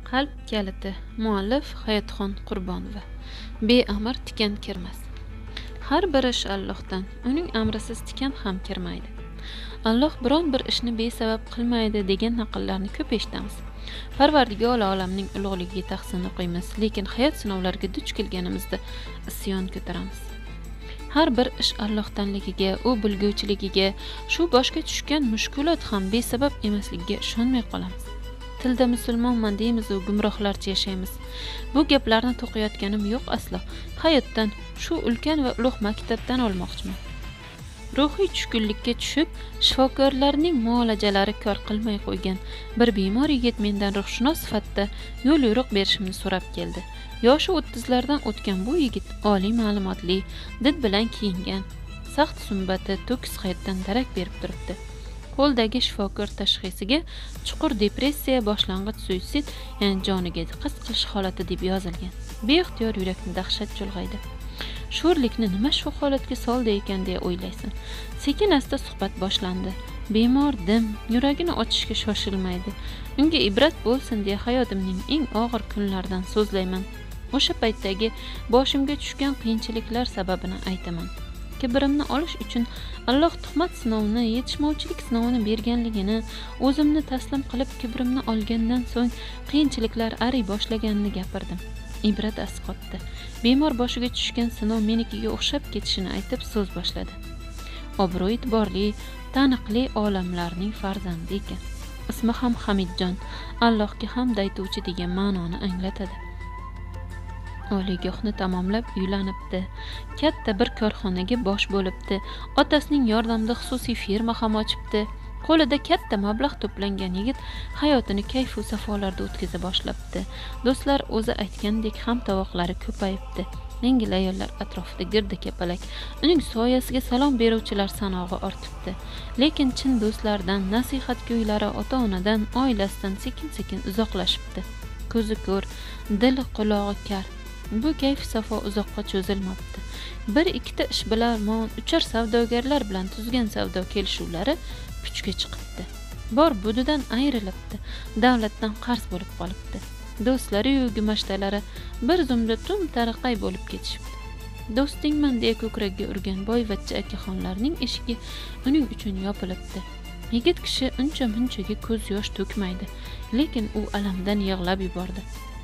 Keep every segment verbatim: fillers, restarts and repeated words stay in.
Qalb kaliti. Muallif Hayotxon Qurbonova. Beamr tikan kirmas. Har bir ish Allohdan, uning amrisiz tikan ham kirmaydi. Alloh biron bir ishni besabab qilmaydi degan naqllarni ko'p eshitamiz. Parvardigor olamning ulug'ligiga tahsin o'qiymiz, lekin hayot sinovlariga duch kelganimizda isyon ko'taramiz. Har bir ish Allohdanligiga, u bilguvchiligiga, shu boshga tushgan mushkulot ham besabab emasligiga ishonmay qolamiz. Tilda musulmonman deymiz u gumrohlarcha yashaymiz. Bu gaplarni to'qiyotganim yo'q aslo. Hayotdan, shu ulkan va ulug' maktabdan olmoqchiman. Ruhiy tushkunlikka tushib, shifokorlarning muolajalari kor qilmay qo'ygan bir bemor yigit mendan ruhshunos sifatida yo'l yo'riq berishimni so'rab keldi. Yoshi o'ttizlardan o'tgan bu yigit oliy ma'lumotli, did bilan kiyingan, saxt sumbati, to'kis hayotdan darak berib turibdi. Qo'ldagi shifokor tashxisiga chuqur depressiya, boshlang'ich suitsid, ya'ni joniga qasd qilish holati deb yozilgan. Beixtiyor yurakni dahshat chulg'aydi. Sho'rlikni nima shu holatga soldi ekan deya o'ylaysan. Sekin asta suhbat boshlandi. Bemor dim, yuragini ochishga shoshilmaydi. Unga ibrat bo'lsin deya hayotimning eng og'ir kunlaridan so'zlayman. O'sha paytdagi boshimga tushgan qiyinchiliklar sababini aytaman. Kibrimni olish uchun Alloh tuhmat sinovini, yetishmovchilik sinovini berganligini, o'zimni taslim qilib kibrimni olgandan so'ng qiyinchiliklar ari boshlaganini gapirdim. Ibrat asqotdi. Bemor boshiga tushgan sinov menikiga o'xshab ketishini aytib so'z boshladi. Obro' e'tiborli, taniqli olamlarning farzandi ekan. Ismi ham Hamidjon, Allohga hamd aytuvchi degan ma'noni anglatadi. Oliygohni tamomlab uylanibdi. Katta bir korxonaga bosh bo'libdi. Otasining yordamida xususiy firma ham ochibdi. Qo'lida katta mablag' to'plangan yigit hayotini kayfu safolarda o'tkaza boshlabdi. Do'stlar o'zi aytgandek ham tovoqlari ko'payibdi. Yengil ayollar atrofida girdi kapalak. Uning soyasiga salom beruvchilar sanog'i ortibdi. Lekin chin do'stlardan, nasihatgo'ylari ota-onadan, oilasidan sekin-sekin uzoqlashibdi. Ko'zi ko'r, dili qulog'i kar. Bu kayf safo uzoqqa cho'zilmabdi. Bir ikkita ish bilarmon, uchar savdogarlar bilan tuzgan savdo kelishuvlari puchga chiqibdi. Bor budidan ayrilibdi. Davlatdan qarz bo'lib qolibdi. Do'stlari-yu gumashtalari bir zumda tum taraqay bo'lib ketishibdi. Do'stingman deya ko'kragiga urgan boyvachcha akaxonlarning eshigi uning uchun yopilibdi. Yigit kishi uncha-munchaga ko'z yosh to'kmaydi, lekin u alamdan yig'lab yubordi.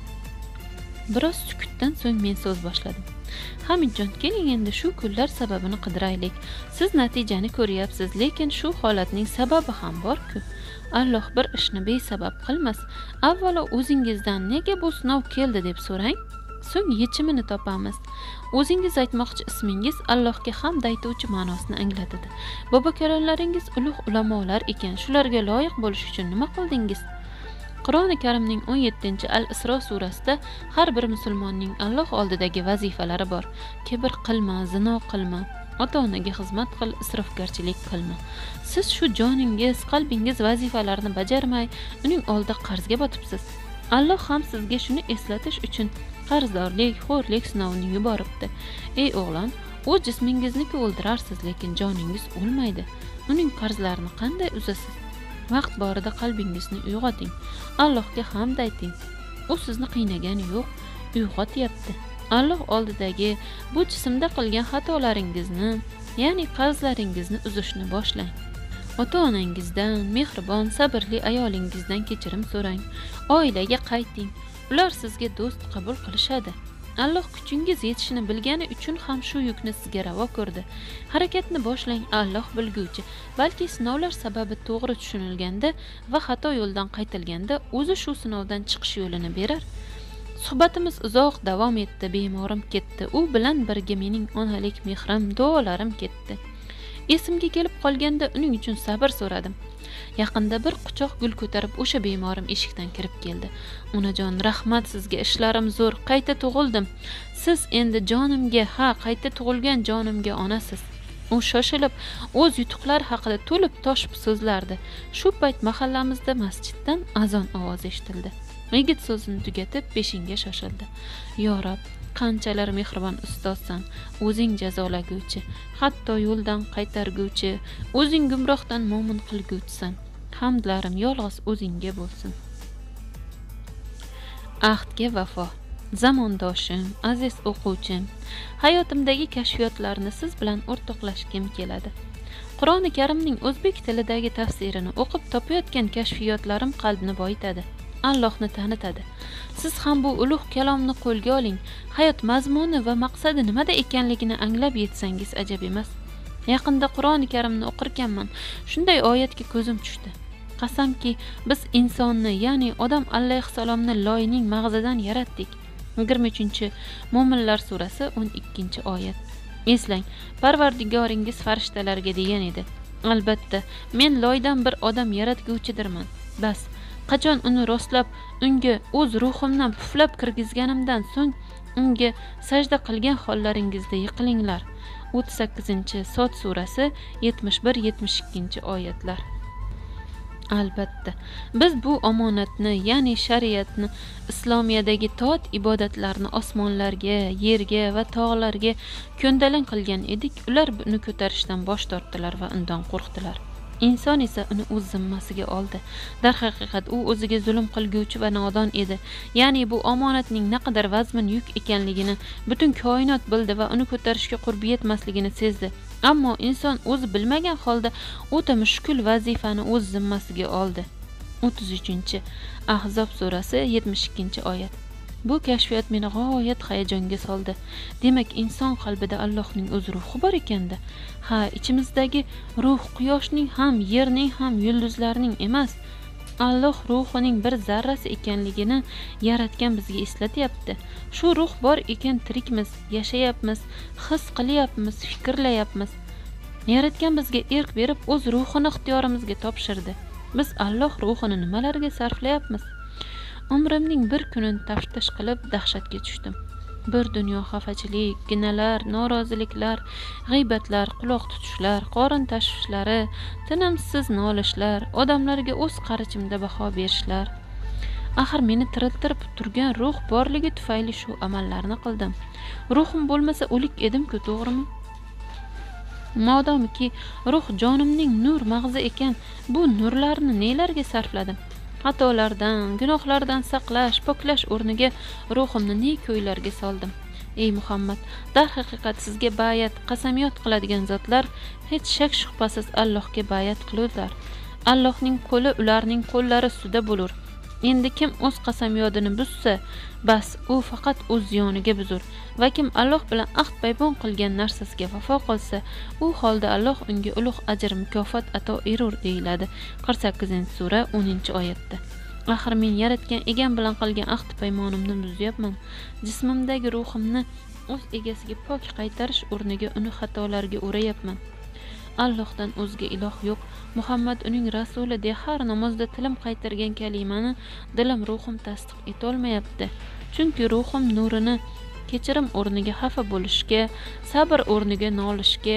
Biroz sukutdan so'ng men so'z boshladim. Hamidjon, keling endi shu kunlar sababini qidiraylik. Siz natijani ko'ryapsiz, lekin shu holatning sababi ham bor-ku. Alloh bir ishni besabab qilmas. Avvalo o'zingizdan nega bu sinov keldi deb so'rang, so'ng yechimini topamiz. O'zingiz aytmoqchi ismingiz Allohga hamd aytuvchi ma'nosini anglatadi. Bobokalonlaringiz ulug' ulamolar ekan. Shularga loyiq bo'lish uchun nima qildingiz? Qur'oni Karimning o'n yettinchi Al-Isro surasida har bir musulmonning Alloh oldidagi vazifalari bor. Kibr qilma, zino qilma, ota-onaga xizmat qil, isrofgarchilik qilma. Siz shu joningiz, qalbingiz vazifalarini bajarmay, uning oldida qarzga botibsiz. Alloh ham sizga shuni eslatish uchun qarzdorlik, xo'rlik sinovini yuboribdi. Ey o'g'lon, o'z jismingizni-ku o'ldirarsiz, lekin joningiz o'lmaydi. Uning qarzlarini qanday uzasiz? Vaqt borida qalbingizni uyg'oting. Allohga hamd ayting. U sizni qiynagani yo'q, uyg'otyapti. Alloh oldidagi bu jismda qilgan xatolaringizni, ya'ni qarzlaringizni uzishni boshlang. Ota-onangizdan, mehribon, sabrli ayolingizdan kechirim so'rang. Oilaga qayting. Ular sizga do'st qabul qilishadi. Alloh kuchingiz yetishini bilgani uchun ham shu yukni sizga ravo ko'rdi. Harakatni boshlang, Alloh bilguvchi. Balki sinovlar sababi to'g'ri tushunilganda va xato yo'ldan qaytilganda o'zi shu sinovdan chiqish yo'lini berar. Suhbatimiz uzoq davom etdi, bemorim ketdi. U bilan birga mening onalik mehrim, duolarim ketdi. Esimga kelib qolganda uning uchun sabr so'radim. Yaqinda bir quchoq gul ko'tarib o'sha bemorim eshikdan kirib keldi. Onajon, rahmat sizga, ishlarim zo'r, qayta tug'ildim. Siz endi jonimga, ha, qayta tug'ilgan jonimga onasiz. U shoshilib, o'z yutuqlari haqida to'lib toshib so'zlardi. Shu payt mahallamizda masjiddan azon ovozi eshitildi. Yigit so'zini tugatib peshinga shoshildi. Yo Rob, qanchalar mehribon ustozsan, o'zing jazolaguvchi, hatto yo'ldan qaytarguvchi, o'zing gumrohdan mo'min qilguvchisan. Hamdlarim yolg'iz o'zingga bo'lsin. Ahdga vafo. Zamondoshim, aziz o'quvchim, hayotimdagi kashfiyotlarni siz bilan o'rtoqlashgim keladi. Qur'oni Karimning o'zbek tilidagi tafsirini o'qib topayotgan kashfiyotlarim qalbni boyitadi, Allohni tanitadi. Siz ham bu ulug' kalomni qo'lga oling. Hayot mazmuni va maqsadi nimada ekanligini anglab yetsangiz ajab emas. Yaqinda Qur'oni Karimni o'qirkanman, shunday oyatga ko'zim tushdi. Qasamki, biz insonni, ya'ni odam alayhissalomni loyning mag'zidan yaratdik. yigirma uchinchi Mo'minlar surasi o'n ikkinchi oyat. Eslang, Parvardigoringiz farishtalarga degan edi: "Albatta, men loydan bir odam yaratguvchidirman." Bas, qachon uni rostlab, unga o'z ruhimdan puflab kirgizganimdan so'ng unga sajda qilgan hollaringizda yiqilinglar. o'ttiz sakkizinchi Sot surasi yetmish bir yetmish ikkinchi oyatlar. Albatta, biz bu omonatni, ya'ni shariatni, islomiyadagi toat ibodatlarni osmonlarga, yerga va tog'larga ko'ndalang qilgan edik. Ular buni ko'tarishdan bosh tortdilar va undan qo'rqdilar. Inson esa uni o'z zimmasiga oldi. Darhaqiqat u o'ziga zulm qilguvchi va nodon edi. Ya'ni bu omonatning naqadar vazmin yuk ekanligini butun koinot bildi va uni ko'tarishga qurbi yetmasligini sezdi. Ammo inson o'zi bilmagan holda o'ta mushkul vazifani o'z zimmasiga oldi. o'ttiz uchinchi Ahzob surasi yetmish ikkinchi oyat. Bu kashfiyot meni g'oyat hayajonga soldi. Demak, inson qalbida Allohning o'z ruhi bor ekanda. Ha, ichimizdagi ruh quyoshning ham, yerning ham, yulduzlarning emas, Alloh ruhining bir zarrasi ekanligini yaratgan bizga eslatyapti. Shu ruh bor ekan tirikmiz, yashayapmiz, his qilyapmiz, fikrlayapmiz. Yaratgan bizga erk berib, o'z ruhini ixtiyorimizga topshirdi. Biz Alloh ruhini nimalarga sarflayapmiz? Umrimning bir kunini taftish qilib dahshatga tushdim. Bir dunyo xafachilik, ginalar, noroziliklar, g'iybatlar, quloq tutishlar, qorin tashvishlari, tinimsiz nolishlar, odamlarga o'z qarichimda baho berishlar. Axir meni tiriltirib turgan ruh borligi tufayli shu amallarni qildim. Ruhim bo'lmasa o'lik edim-ku, to'g'rimi? Modomiki ruh jonimning nur mag'zi ekan, bu nurlarni nelarga sarfladim? Xatolardan, gunohlardan saqlash, poklash o'rniga ruhimni ne ko'ylarga soldim. Ey Muhammad, darhaqiqat sizga bayat, qasamyod qiladigan zotlar hech shak shubhasiz Allohga bayat qilurlar. Allohning qo'li ularning qo'llari ustida bo'lur. Endi kim o'z qasamyodini buzsa, bas u faqat o'z yoniga buzur. Va kim Alloh bilan ahd paybon qilgan narsasiga vafo qilsa, u holda Alloh unga ulug' ajr mukofot ato etur, deyiladi qirq sakkizinchi sura o'ninchi oyatda. Axir men yaratgan egam bilan qilgan ahd paymonimni buzyapman. Jismimdagi ruhimni o'z egasiga pok qaytarish o'rniga uni xatolarga o'rayapman. Allohdan o'zga iloh yo'q. Muhammad uning rasuli de har namozda tilim qaytargan kalimani dilim ruhim tasdiq etolmayapti. Chunki ruhim nurini kechirim o'rniga xafa bo'lishga, sabr o'rniga nolishga,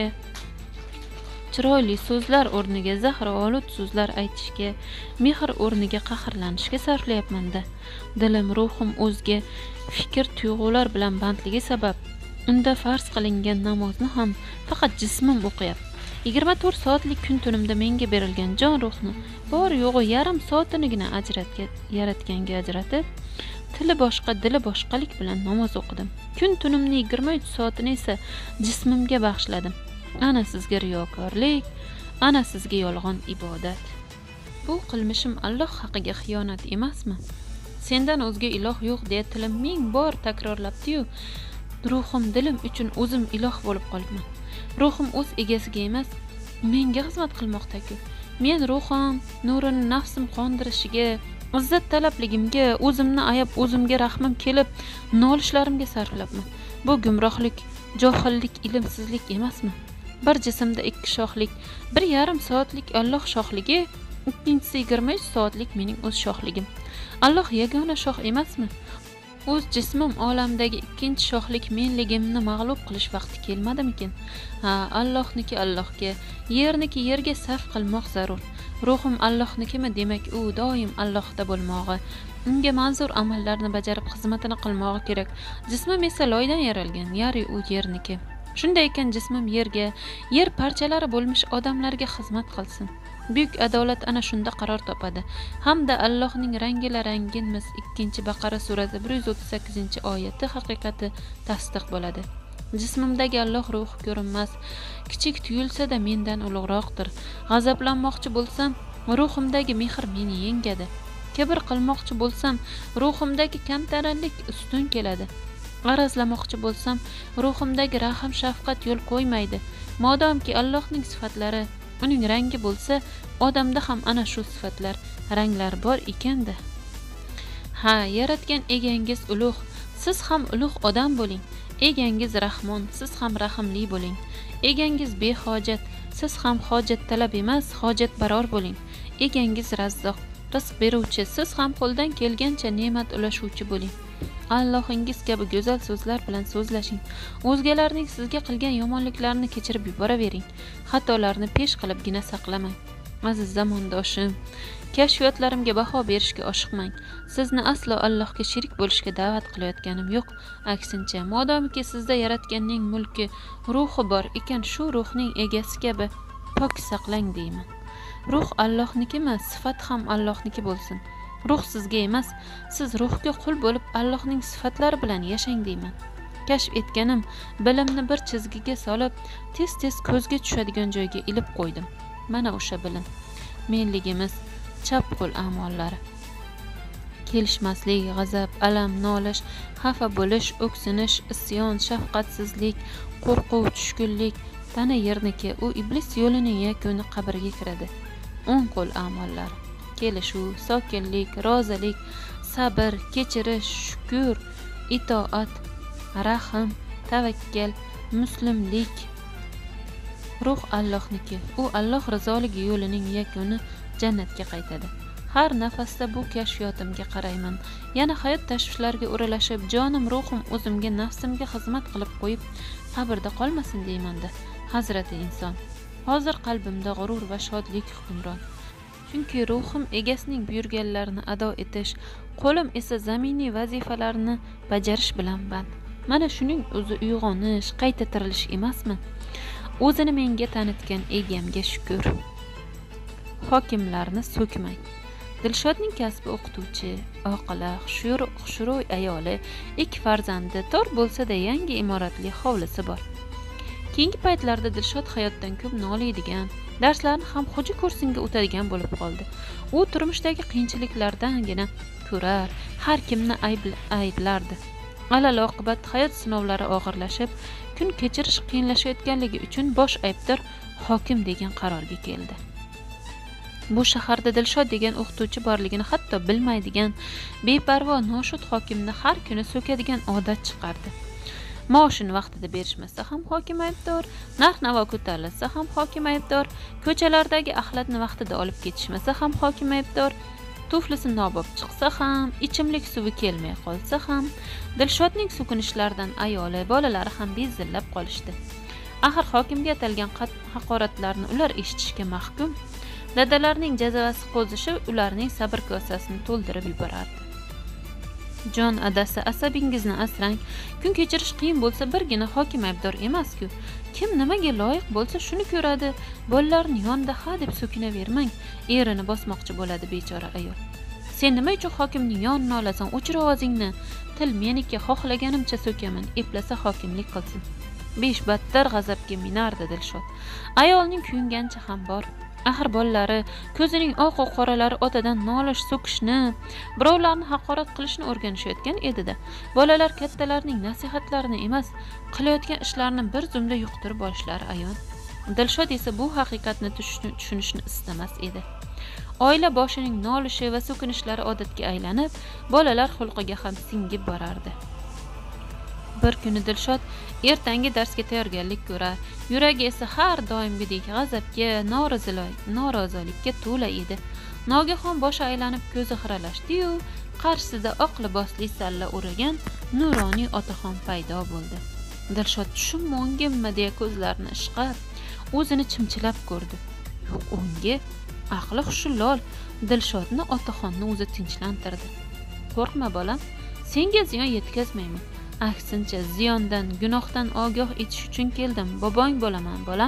chiroyli so'zlar o'rniga zahri-olud so'zlar aytishga, mehr o'rniga qahrlanishga sarflayapman-da. Dilim, ruhim o'zga fikr, tuyg'ular bilan bandligi sabab unda farz qilingan namozni ham faqat jismim o'qiyapti. yigirma to'rt soatlik kun tunimda menga berilgan jon ruhni bor yo'g'i yarim soatinigina ajratga yaratganga ajratib, tili boshqa, dili boshqalik bilan namoz o'qidim. Kun tunimning yigirma uch soatini esa jismimga bag'ishladim. Ana sizga riyokorlik, ana sizga yolg'on ibodat. Bu qilmishim Alloh haqqiga xiyonat emasmi? Sendan o'zga iloh yo'q deya tilim ming bor takrorlabdi-yu, ruhim, dilim uchun o'zim iloh bo'lib qolibman. Ruhim o'z egasiga emas, menga xizmat qilmoqda-ku. Men ruhim nurini nafsim qondirishiga, izzat talabligimga, o'zimni ayab o'zimga rahmim kelib, nolishlarimga sarflabman. Bu gumrohlik, johillik, ilmsizlik emasmi? Bir jismda ikki shohlik, bir yarim soatlik Alloh shohligi, ikkinchisi yigirma uch soatlik mening o'z shohligim. Alloh yagona shoh emasmi? O'z jismim olamdagi ikkinchi shohlik menligimni mag'lub qilish vaqti kelmadimikin? Ha, Allohniki Allohga, yerniki yerga sarf qilmoq zarur. Ruhim Allohnikimi, demak u doim Allohda bo'lmog'i, unga manzur amallarni bajarib xizmatini qilmog'i kerak. Jismim esa loydan yaralgan, ya'ni u yerniki. Shunday ekan jismim yerga, yer parchalari bo'lmish odamlarga xizmat qilsin. Buyuk adolat ana shunda qaror topadi hamda Allohning rangila ranginmiz ikkinchi Baqara surasi bir yuz o'ttiz sakkizinchi oyati haqiqati tasdiq bo'ladi. Jismimdagi Alloh ruhi ko'rinmas, kichik tuyulsa-da mendan ulug'roqdir. G'azablanmoqchi bo'lsam, ruhimdagi mehr meni yengadi. Kibr qilmoqchi bo'lsam, ruhimdagi kamtarinlik ustun keladi. Arazlamoqchi bo'lsam, ruhimdagi rahm shafqat yo'l qo'ymaydi. Modomki Allohning sifatlari, uning rangi bo'lsa, odamda ham ana shu sifatlar, ranglar bor ekanda. Ha, yaratgan egangiz ulug', siz ham ulug' odam bo'ling. Egangiz Rahmon, siz ham rahimli bo'ling. Egangiz behojat, siz ham hojat talab emas, hojat baror bo'ling. Egangiz Razzoq, rizq beruvchi, siz ham qo'ldan kelgancha ne'mat ulashuvchi bo'ling. Allohingiz kabi go'zal so'zlar bilan so'zlashing. O'zgalarning sizga qilgan yomonliklarini kechirib yuboravering. Xatolarni pesh qilibgina saqlamang. Aziz zamondoshim, kashfiyotlarimga baho berishga oshiqmang. Sizni aslo Allohga sherik bo'lishga da'vat qilayotganim yo'q. Aksincha, modomiki sizda yaratganning mulki, ruhi bor ekan, shu ruhning egasi kabi pok saqlang deyman. Ruh Allohnikimi, sifat ham Allohniki bo'lsin. Ruh sizga emas, siz ruhga qul bo'lib Allohning sifatlari bilan yashang deyman. Kashf etganim bilimni bir chizgiga solib, tez-tez ko'zga tushadigan joyga ilib qo'ydim. Mana o'sha bilim. Menligimiz chap qo'l amollari. Kelishmaslik, g'azab, alam, nolish, xafa bo'lish, o'ksinish, isyon, shafqatsizlik, qo'rquv, tushkunlik, tana yerniki, u iblis yo'lining yakuni qabrga kiradi. O'ng qo'l amollari. Kelishuv, sokinlik, rozilik, sabr, kechirish, shukr, itoat, rahm, tavakkal, muslimlik. Ruh Allohniki. U Alloh rizoligi yo'lining yakuni jannatga qaytadi. Har nafasda bu kashfiyotimga qarayman. Yana hayot tashvishlariga o'ralashib, jonim, ruhim o'zimga, nafsimga xizmat qilib qo'yib, qabrda qolmasin deymanda. Hazrati inson. Hozir qalbimda g'urur va shodlik hukmron. Chunki ruhim egasining buyurganlarini ado etish, qo'lim esa zaminiy vazifalarni bajarish bilan band. Mana shuning o'zi uyg'onish, qayta tirilish emasmi? O'zini menga tanitgan egamga shukr. Hokimlarni so'kmang. Dilshodning kasbi o'qituvchi, oqila, xushro'y ayoli, ikki farzandi, tor bo'lsa-da yangi imoratli hovlisi bor. Keyingi paytlarda Dilshod hayotdan ko'p noliydigan, darslarni ham xo'ja kursiga o'tadigan bo'lib qoldi. U turmushdagi qiyinchiliklardangina ko'rar, har kimni ayblardi. Alal-oqibat hayot sinovlari og'irlashib, kun kechirish qiyinlashayotganligi uchun bosh aybdor hokim degan qarorga keldi. Bu shaharda Dilshod degan o'qituvchi borligini hatto bilmaydigan, beparvo noshud hokimni har kuni so'kadigan odat chiqardi. Maoshini vaqtida berishmasa ham hokim aybdor, narx-navo ko'tarilsa ham hokim aybdor, ko'chalardagi axlatni vaqtida olib ketishmasa ham hokim aybdor, tuflisi nobob chiqsa ham, ichimlik suvi kelmay qolsa ham, Dilshodning so'kinishlaridan ayoli, bolalari ham bezillab qolishdi. Axir hokimga atalgan haqoratlarni ular eshitishga mahkum. Dadalarning jazavasi qo'zishi ularning sabr kosasini to'ldirib yuborardi. Jon adasi, asabingizni asrang. Kun kechirish qiyin bo'lsa birgina hokim aybdor emas-ku. Kim nimaga loyiq bo'lsa shuni ko'radi. Bolalarning yonida ha deb so'kinavermang. Erini bosmoqchi bo'ladi bechora ayol. Sen nima uchun hokimning yonini olasan? O'chir ovozingni. Til meniki, xohlaganimcha so'kaman. Eplasa hokimlik qilsin. Besh battar g'azabga minardi Dilshod. Ayolning kuyungancha ham bor. Axir bolalari ko'zining oq va qoralari otadan nolish, so'kishni, birovlarni haqorat qilishni o'rganishayotgan edi-da. Bolalar kattalarning nasihatlarini emas, qilayotgan ishlarini bir zumda yuqtirib olishlari ayon. Dilshod esa bu haqiqatni tushunishni istamas edi. Oila boshining nolishi va so'kinishlari odatga aylanib, bolalar xulqiga ham singib borardi. Bir kuni Dilshod ertangi darsga tayyorgarlik ko'rar, yuragi esa har doimgidek g'azabga, norozilikka to'la edi. Nogahon boshi aylanib ko'zi xiralashdi-yu, qarshisida oq libosli salla o'ragan nuroniy otaxon paydo bo'ldi. Dilshod tushimmi o'ngimmi deya ko'zlarini ishqab, o'zini chimchilab ko'rdi. Yo'q, o'ngi, aqli hushi lol. Dilshodni otaxonni o'zi tinchlantirdi. Qo'rqma bolam, senga ziyon yetkazmayman. Aksincha ziyondan, gunohdan ogoh etish uchun keldim. Bobong bo'laman, bolam.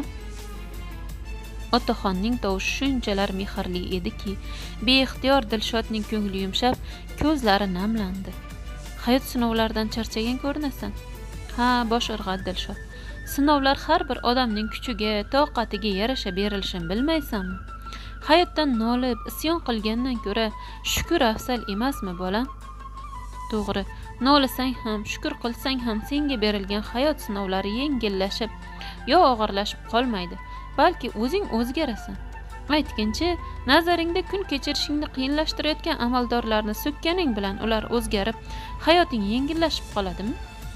Otaxonning tovushi shunchalar mehrli ediki, beixtiyor Dilshodning ko'ngli yumshab, ko'zlari namlandi. Hayot sinovlardan charchagan ko'rinasan. Ha, bosh irg'adi Dilshod. Sinovlar har bir odamning kuchiga, toqatiga yarasha berilishini bilmaysanmi? Hayotdan nolib, isyon qilgandan ko'ra shukr afzal emasmi, bolam? To'g'ri, nolisang ham, shukr qilsang ham senga berilgan hayot sinovlari yengillashib yo og'irlashib qolmaydi, balki o'zing o'zgarasan. Aytgincha, nazaringda kun kechirishingni qiyinlashtirayotgan amaldorlarni so'kkaning bilan ular o'zgarib, hayoting yengillashib qoladimi?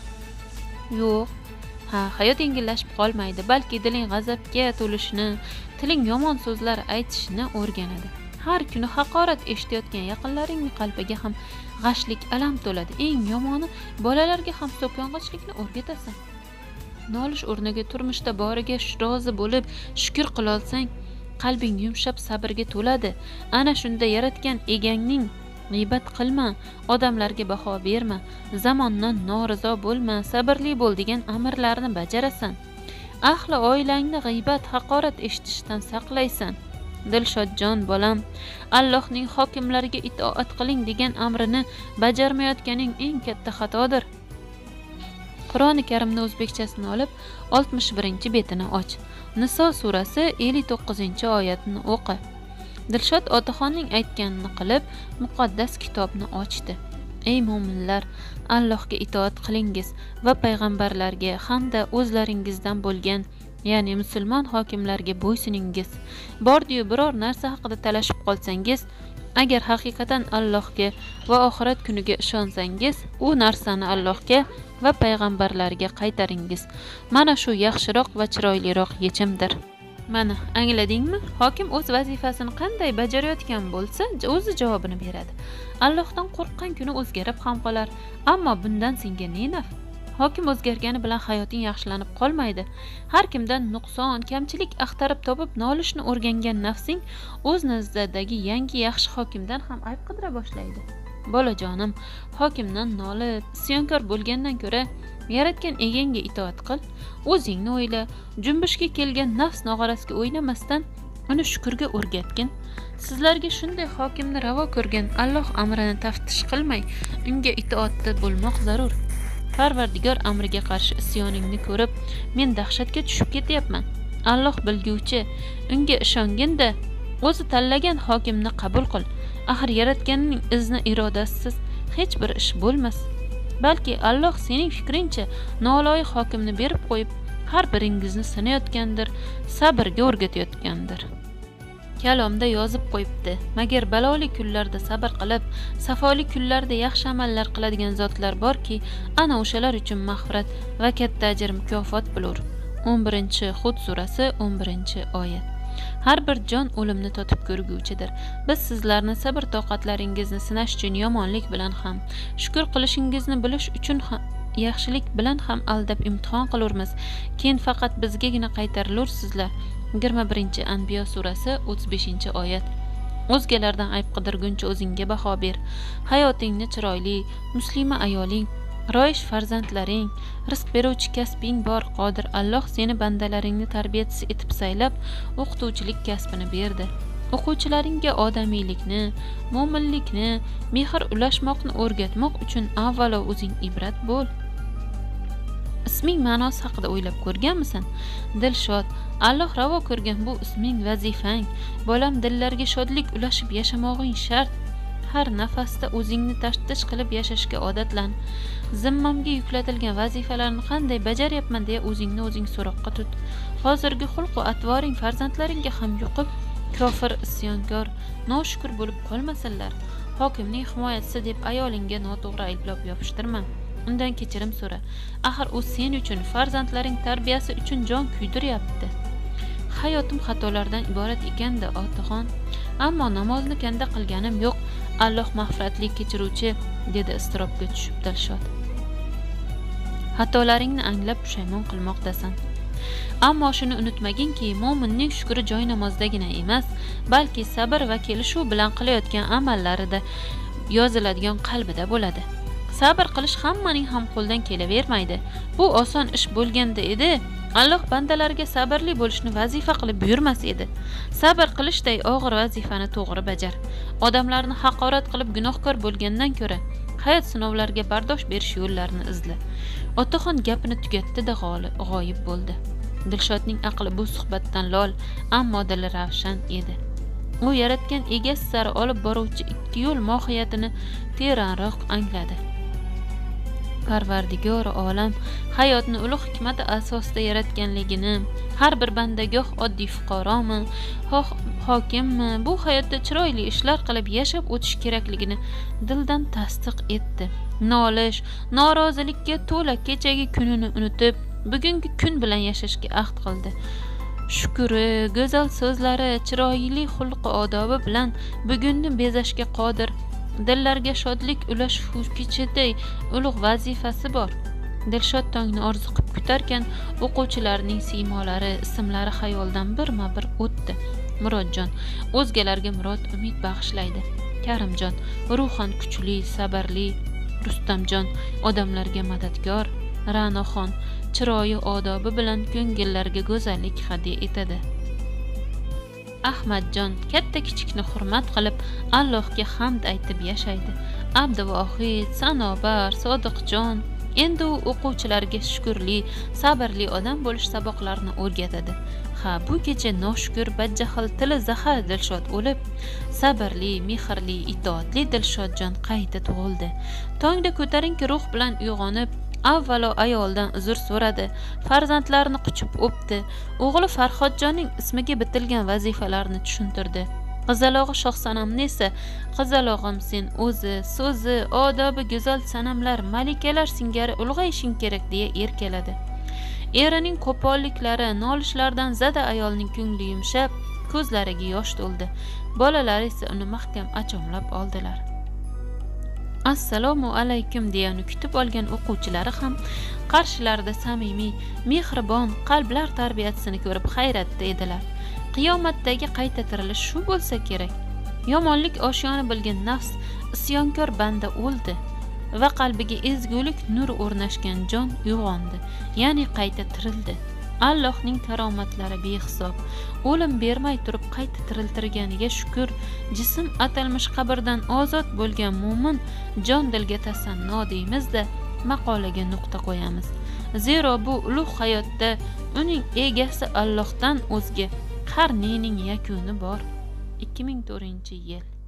Yo'q. Ha, hayot yengillashib qolmaydi, balki diling g'azabga to'lishini, tiling yomon so'zlar aytishni o'rganadi. Har kuni haqorat eshitayotgan yaqinlaringning qalbiga ham g'ashlik, alam to'ladi. Eng yomoni, bolalarga ham so'kong'ichlikni o'rgatasan. Nolish o'rniga turmushda boriga rozi bo'lib, shukr qila olsang, qalbing yumshab sabrga to'ladi. Ana shunda yaratgan egangning g'iybat qilma, odamlarga baho berma, zamondan norizo bo'lma, sabrli bo'l degan amirlarni bajarasan. Ahli oilangni g'iybat, haqorat eshitishdan saqlaysan. Dilshodjon bolam, Allohning hokimlariga itoat qiling degan amrini bajarmayotganing eng katta xatodir. Qur'oni Karimni o'zbekchasini olib, oltmish birinchi betini och. Niso surasi ellik to'qqizinchi oyatini o'qi. Dilshod otaxonning aytganini qilib, muqaddas kitobni ochdi. Ey mo'minlar, Allohga itoat qilingiz va payg'ambarlarga hamda o'zlaringizdan bo'lgan, ya'ni musulmon hokimlarga bo'ysuningiz. Bordiyu biror narsa haqida talashib qolsangiz, agar haqiqatan Allohga va oxirat kuniga ishonsangiz, u narsani Allohga va payg'ambarlarga qaytaringiz. Mana shu yaxshiroq va chiroyliroq yechimdir. Mana, angladingmi? Hokim o'z vazifasini qanday bajarayotgan bo'lsa, o'zi javobini beradi. Allohdan qo'rqqan kuni o'zgarib ham qolar, ammo bundan senga ne naf? Hokim o'zgargani bilan hayoting yaxshilanib qolmaydi. Har kimdan nuqson, kamchilik axtarib topib nolishni o'rgangan nafsing o'z nazdidagi yangi yaxshi hokimdan ham ayb qidira boshlaydi. Bolajonim, hokimdan nolib, isyonkor bo'lgandan ko'ra yaratgan egangga itoat qil, o'zingni o'yla, junbushga kelgan nafs nog'orasiga o'ynamasdan uni shukrga o'rgatgin. Sizlarga shunday hokimni ravo ko'rgan Alloh amrini taftish qilmay, unga itoatda bo'lmoq zarur. Parvardigor amriga qarshi isyoningni ko'rib, men dahshatga tushib ketyapman. Alloh bilguvchi, unga ishonginda, o'zi tanlagan hokimni qabul qil. Axir yaratganning izni irodasiz hech bir ish bo'lmas. Balki Alloh sening fikringcha noloyiq hokimni berib qo'yib, har biringizni sinayotgandir, sabrga o'rgatayotgandir. Kalomda yozib qo'yibdi. Magar baloli kunlarda sabr qilib, safoli kunlarda yaxshi amallar qiladigan zotlar borki, ana o'shalar uchun mag'firat va katta ajr mukofot bo'lur. o'n birinchi Hud surasi o'n birinchi oyat. Har bir jon o'limni totib ko'rguvchidir. Biz sizlarni sabr toqatlaringizni sinash uchun yomonlik bilan ham, shukr qilishingizni bilish uchun ham, yaxshilik bilan ham aldab imtihon qilurmiz. Keyin faqat bizgagina qaytarilursizlar. yigirma birinchi Anbiyo surasi o'ttiz beshinchi oyat. O'zgalardan ayb qidirguncha o'zingga baho ber. Hayotingni chiroyli, muslima ayoling, ro'ish farzandlaring, rizq beruvchi kasbing bor qodir Alloh seni bandalaringni tarbiyachisi etib saylab, o'qituvchilik kasbini berdi. O'quvchilaringga odamiylikni, mo'minlikni, mehr ulashmoqni o'rgatmoq uchun avvalo o'zing ibrat bo'l. Isming ma'nosi haqida o'ylab ko'rganmisan? Dilshod, Alloh ravo ko'rgan bu isming vazifang. Bolam, dillarga shodlik ulashib yashamog'ing shart. Har nafasda o'zingni tashtish qilib yashashga odatlan. Zimmamga yuklatilgan vazifalarni qanday bajaryapman deya o'zingni o'zing so'roqqa tut. Hozirgi xulq va atvoring farzandlaringga ham yuqib, kofir, isyonkor, noshukr bo'lib qolmasinlar. Hokimning himoyachisi deb ayolingga noto'g'ri ayblab yopishtirma. Undan kechirim so'ra. Axir u sen uchun, farzandlaring tarbiyasi uchun jon kuydiryapti. Hayotim xatolardan iborat ekanda, otaxon, ammo namozni kanda qilganim yo'q. Alloh mag'firatli kechiruvchi, dedi iztirobga tushib Dilshod. Xatolaringni anglab pushaymon qilmoqdasan. Ammo shuni unutmaginki, mo'minning shukri joy namozdagina emas, balki sabr va kelishuv bilan qilayotgan amallarida yoziladigan qalbida bo'ladi. Sabr qilish hammaning ham qo'ldan kelavermaydi. Bu oson ish bo'lganda edi, Alloh bandalarga sabrli bo'lishni vazifa qilib buyurmas edi. Sabr qilishday og'ir vazifani to'g'ri bajar. Odamlarni haqorat qilib gunohkor bo'lgandan ko'ra, hayot sinovlariga bardosh berish yo'llarini izla. Otaxon gapini tugatdi-da g'oyib bo'ldi. Dilshodning aqli bu suhbatdan lol, ammo dili ravshan edi. U yaratgan egasi sari olib boruvchi ikki yo'l mohiyatini teranroq angladi. Parvardigor olam hayotni ulug' hikmati asosida yaratganligini, har bir banda goh oddiy fuqaromi, xoh hokimmi, bu hayotda chiroyli ishlar qilib yashab o'tish kerakligini dildan tasdiq etdi. Nolish, norozilikka to'la kechagi kunini unutib, bugungi kun bilan yashashga ahd qildi. Shukri, go'zal so'zlari, chiroyli xulq-odobi bilan bugunni bezashga qodir, dillarga shodlik ulash fukichiday ulug' vazifasi bor. Dilshod tongni orziqib kutarkan, o'quvchilarning siymolari, ismlari xayoldan birma-bir o'tdi. Murodjon o'zgalarga murod umid bag'ishlaydi. Karimjon ruhan kuchli, sabrli. Rustamjon odamlarga madadkor. Ra'noxon chiroyi odobi bilan ko'ngillarga go'zallik hadya etadi. Ahmadjon katta kichikni hurmat qilib, Allohga hamd aytib yashaydi. Abduvohid, Sanobar, Sodiqjon endi u o'quvchilarga shukrli, sabrli odam bo'lish saboqlarini o'rgatadi. Ha, bu kecha noshukur, badjahl, tili zahar Dilshod o'lib, sabrli, mehrli, itoatli Dilshodjon qayta tug'ildi. Tongda ko'tarinki ruh bilan uyg'onib, avvalo ayoldan uzr so'radi, farzandlarini quchib o'pdi, o'g'li Farhodjonning ismiga bitilgan vazifalarni tushuntirdi. Qizalog'i Shohsanamni esa qizalog'im sen o'zi, so'zi, odobi go'zal sanamlar, malikalar singari ulg'ayishing kerak deya erkaladi. Erining qo'polliklari, nolishlardan zada ayolning ko'ngli yumshab, ko'zlariga yosh to'ldi. Bolalari esa uni mahkam achomlab oldilar. Assalomu alaykum deyani kutib olgan o'quvchilari ham qarshilarida samimiy, mehribon qalblar tarbiyasini ko'rib hayratda edilar. Qiyomatdagi qayta tirilish shu bo'lsa kerak. Yomonlik oshiyoni bilgan nafs, isyonkor banda o'ldi va qalbiga ezgulik nur o'rnashgan jon uyg'ondi, ya'ni qayta tirildi. Allohning karomatlari behisob. O'lim bermay turib qayta tiriltirganiga shukr. Jism atalmish qabrdan ozod bo'lgan mo'min jon dilga tasanno deymizda, maqolaga nuqta qo'yamiz. Zero bu ulug' hayotda uning egasi Allohdan o'zga har nening yakuni bor. ikki ming to'rtinchi yil